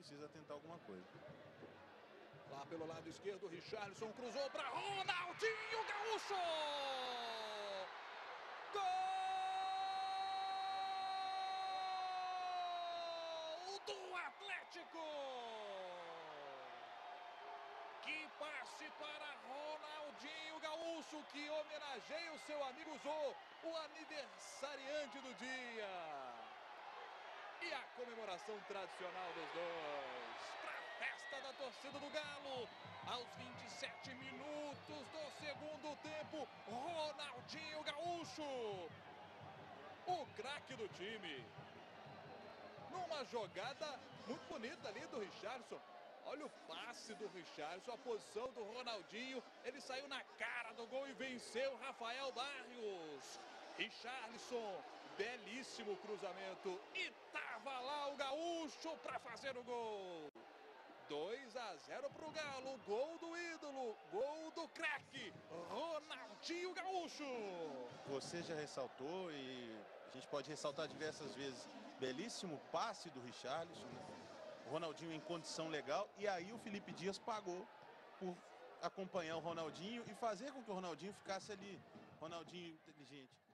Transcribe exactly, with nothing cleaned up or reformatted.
precisa tentar alguma coisa. Lá pelo lado esquerdo, o Richarlison cruzou para Ronaldinho Gaúcho! Gol do Atlético! Que passe para Ronaldinho Gaúcho, que homenageia o seu amigo Zô, o aniversariante do dia. E a comemoração tradicional dos dois. Para a festa da torcida do Galo. Aos vinte e sete minutos do segundo tempo, Ronaldinho Gaúcho, o craque do time. Numa jogada muito bonita ali do Richarlison. Olha o passe do Richarlison, a posição do Ronaldinho. Ele saiu na cara do gol e venceu Rafael Barrios. Richarlison, belíssimo cruzamento. E tava lá o Gaúcho para fazer o gol. dois a zero para o Galo. Gol do ídolo, gol do craque, Ronaldinho Gaúcho. Você já ressaltou e a gente pode ressaltar diversas vezes. Belíssimo passe do Richarlison, né? O Ronaldinho em condição legal, e aí o Felipe Dias pagou por acompanhar o Ronaldinho e fazer com que o Ronaldinho ficasse ali. Ronaldinho inteligente.